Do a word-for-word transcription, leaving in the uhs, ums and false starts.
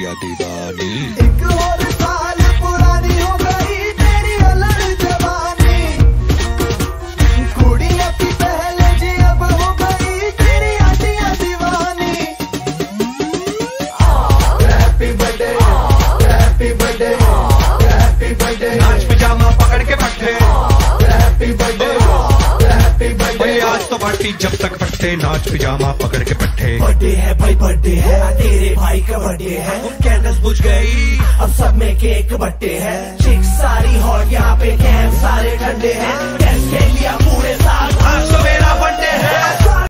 चिड़िया दीवानी। एक और साल पुरानी हो गई तेरी अलग जवानी, कुड़िया की पहले जी अब हो गई चिड़िया दिया दीवानी। Happy birthday happy birthday happy birthday. नाच पिजामा पकड़ के पट्टे, हैप्पी बर्थडे हैप्पी बर्थडे। आज तो पार्टी जब तक पट्टे, नाच पिजामा पकड़ के पट्टे। बर्थडे है भाई बर्थडे है, तेरे भाई का बर्थडे है। कैंडल्स बुझ गई, अब सब में केक बट्टे है। चिक्स सारी हॉट यहाँ पे, कैंप सारे ठंडे हैं। टेस्ट ले लिया पूरे साल।